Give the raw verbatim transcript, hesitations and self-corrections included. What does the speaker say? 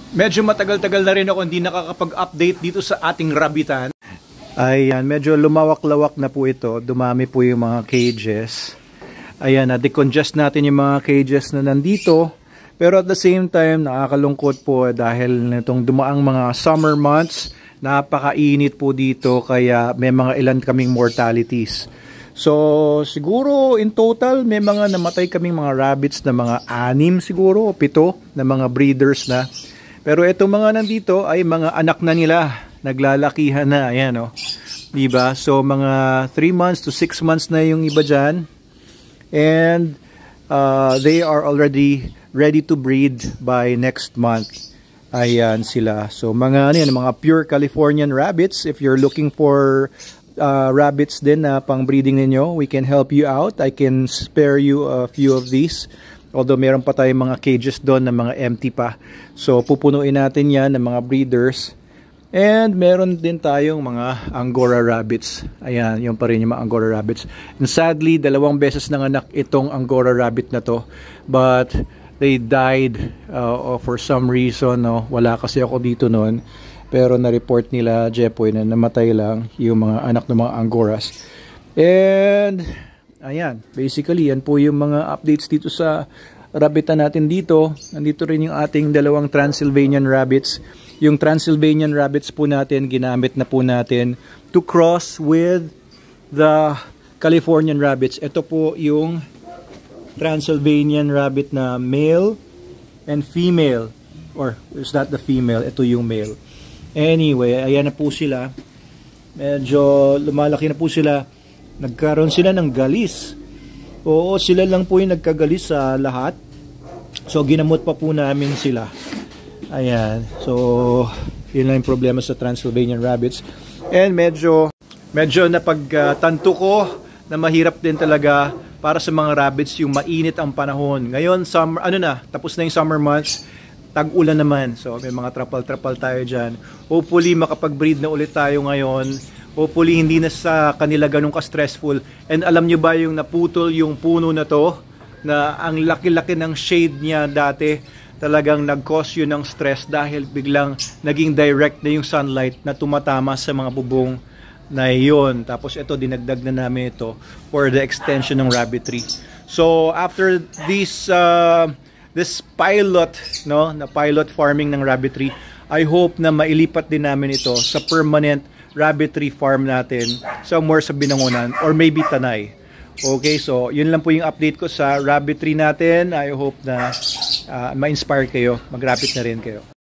Medyo matagal-tagal na rin ako hindi nakakapag-update dito sa ating rabbitan. Ayan, medyo lumawak-lawak na po ito. Dumami po yung mga cages. Ayan, na-decongest natin yung mga cages na nandito. Pero at the same time, nakakalungkot po dahil nitong dumaang mga summer months, napakainit po dito kaya may mga ilan kaming mortalities. So, siguro in total, may mga namatay kaming mga rabbits na mga anim siguro, o pito na mga breeders na. Pero itong mga nandito ay mga anak na nila, naglalakihan na, ayan o. Diba? So, mga three months to six months na yung iba dyan. And uh, they are already ready to breed by next month. Ayan sila. So, mga, ano yan, mga pure Californian rabbits. If you're looking for uh, rabbits din na pang breeding ninyo, we can help you out. I can spare you a few of these. Although meron pa tayong mga cages doon na mga empty pa. So pupunuin natin yan ng mga breeders. And meron din tayong mga Angora rabbits. Ayan, yung pa rin yung mga Angora rabbits. And sadly, dalawang beses nanganak itong Angora rabbit na to. But they died uh, for some reason. No? Wala kasi ako dito noon. Pero na-report nila, Jepoy, na namatay lang yung mga anak ng mga Angoras. And ayan, basically, yan po yung mga updates dito sa rabbitan natin dito. Nandito rin yung ating dalawang Transylvanian rabbits. Yung Transylvanian rabbits po natin, ginamit na po natin to cross with the Californian rabbits. Ito po yung Transylvanian rabbit na male and female. Or, is that the female? Ito yung male. Anyway, ayan na po sila. Medyo lumalaki na po sila. Nagkaroon sila ng galis. Oo, sila lang po yung nagkagalis sa lahat. So, ginamot pa po namin sila. Ayan. So, yun lang yung problema sa Transylvanian rabbits. And medyo, medyo napagtanto ko na mahirap din talaga para sa mga rabbits yung mainit ang panahon. Ngayon, summer, ano na, tapos na yung summer months. Tag-ulan naman. So, may mga trapal-trapal tayo dyan. Hopefully, makapag-breed na ulit tayo ngayon. Hopefully, hindi na sa kanila ganun ka-stressful. And alam nyo ba yung naputol yung puno na to? Na ang laki-laki ng shade niya dati, talagang nag-cause yun ng stress dahil biglang naging direct na yung sunlight na tumatama sa mga bubong na yun. Tapos ito, dinagdag na namin ito for the extension ng rabbitry. So, after this, uh, this pilot, no, na pilot farming ng rabbitry, I hope na mailipat din namin ito sa permanent rabbitry farm natin somewhere sa Binangonan or maybe Tanay. Okay, so yun lang po yung update ko sa rabbitry natin. I hope na uh, ma-inspire kayo, mag-rabbit na rin kayo.